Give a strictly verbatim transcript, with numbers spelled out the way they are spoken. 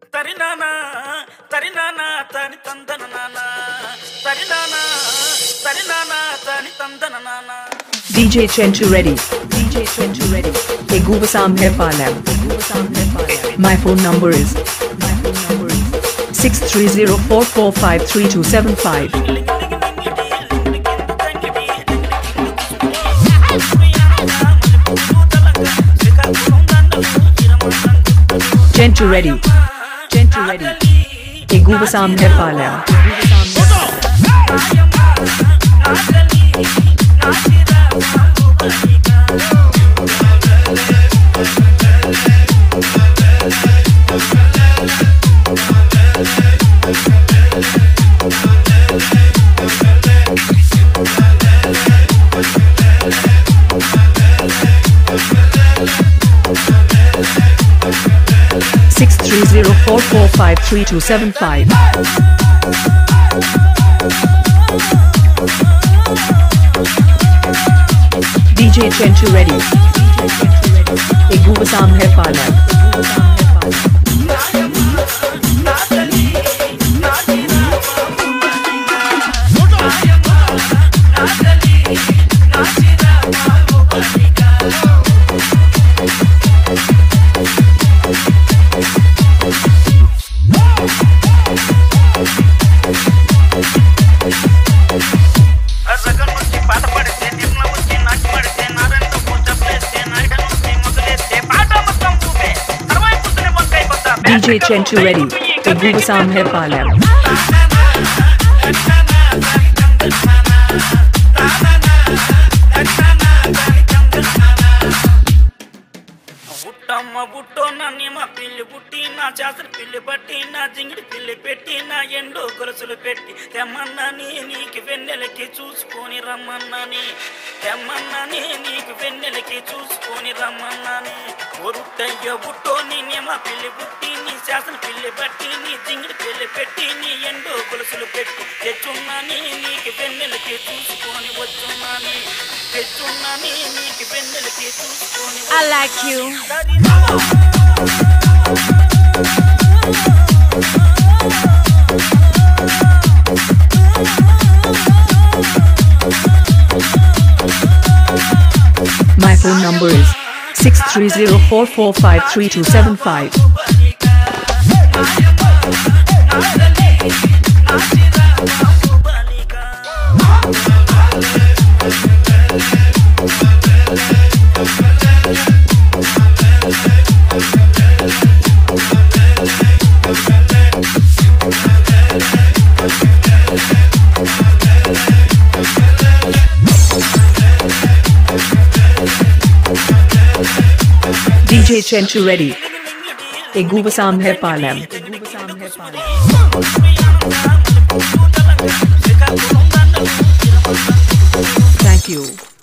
Tarinana, Tarinana, Tani Tandanana, Tarinana, Tarinana, Tani Tandanana. D J Chenchu Reddy, D J Chenchu Reddy. Hey Gubasam hai Palam. My phone number is My phone number is six three zero four four five three two seven five. Chenchu Reddy, Chenchu Reddy. Hey Gubasam hai Palam. Six three zero four four five three two seven five. D J Chenchu Reddy, Ek Gubasam hai Palam. D J Chenchu Reddy, Ek Gubasam hai Palam. Utama butona nima pilli buttina chasar pilli battina jingidi pilli pettina endo gorosulu petti temannani neeku vennelaki chusukoni rammannani temannani neeku vennelaki chusukoni rammannani orutayya buttoni nima pilli buttini chasar pilli battini jingidi pilli pettini endo gorosulu petti techunnani neeku vennelaki chusukoni vachunani techunnani neeku vennelaki chusukoni. I like you. My phone number is six three zero four four five three two seven five. D J Chenchu Reddy, Ek Gubasam hai Palam. Thank you.